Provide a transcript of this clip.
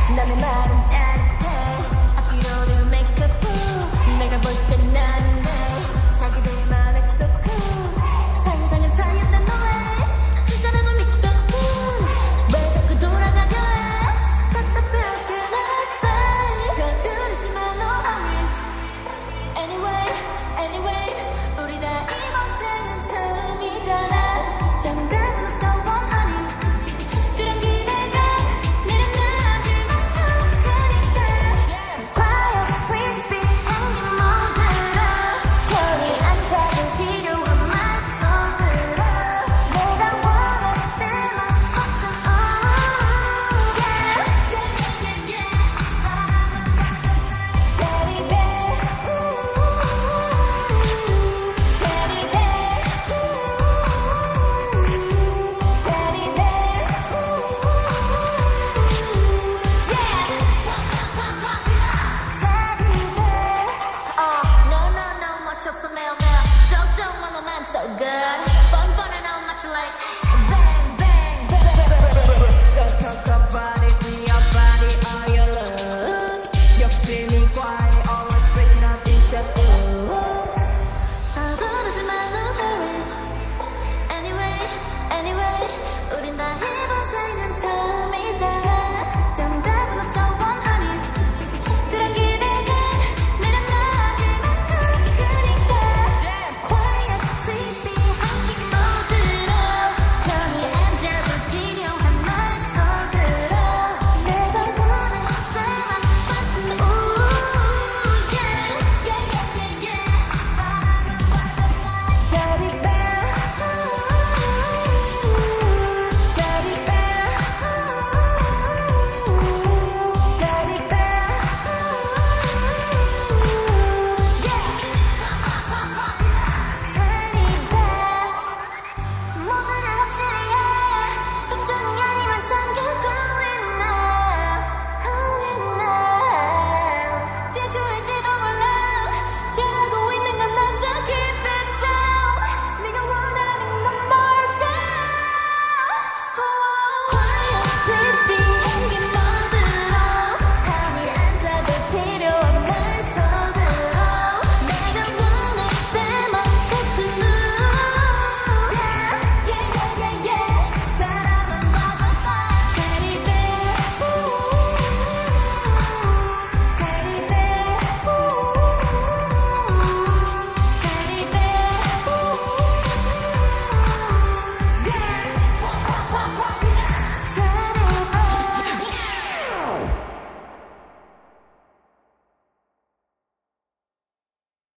너의 말은 짜릿해 앞뒤로를 make a fool 내가 볼 땐 나는 돼 자기들만 act so cool 상상은 차였단 너의 진짜라고 믿었군 왜 자꾸 돌아가려 해 답답하게 나 서두르지만 no hurry Anyway anyway 우리 다 이번 생은 처음이잖아 정답은 없어 원하니 그런 기대가 내려 나지만 못하니까 과연 please be 행진 모드로 별이 안 타도 필요한 말소들어 내가 원할 때만 걱정 yeah yeah yeah yeah Teddy bear Teddy bear Teddy bear Teddy bear No no no 멋이 없어 매일매일 걱정만 하면 so good 뻔뻔해 너 마치 like bang bang bang